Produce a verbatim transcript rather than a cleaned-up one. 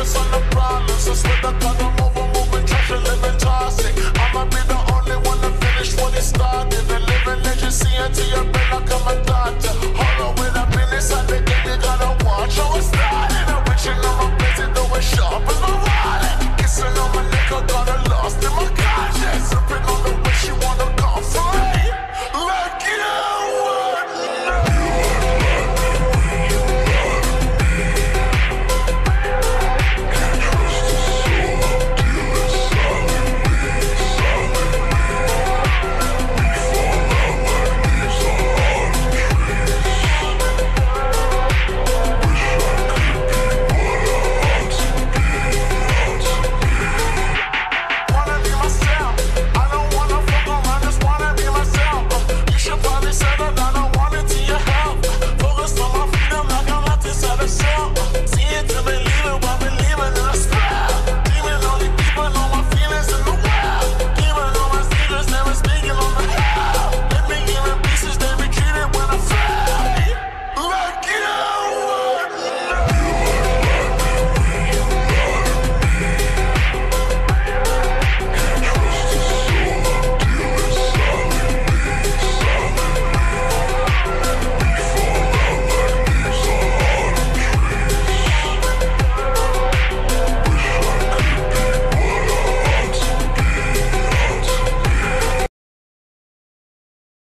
focus on the problems. I swear to God, I'm over moving trash and living toxic. I'ma be the only one to finish what it started. The living legacy until your brain like I'm a doctor. Hold on, when I've been inside the game, you gotta